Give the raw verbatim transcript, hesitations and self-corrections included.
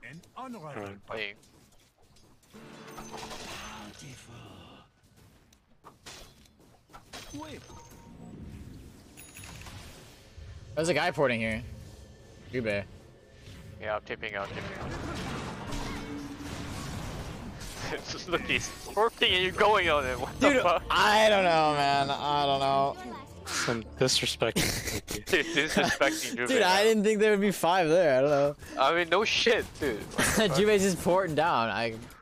Playing. There's a guy porting here. Jube. Yeah, I'm tipping out, tipping out. Just look, he's porting and you're going on it. What Dude, the fuck? I don't know, man. I don't know. Some disrespect. Dude, disrespecting Jube. Dude, I didn't think there would be five there. I don't know. I mean, no shit, dude. Jube's just porting down. I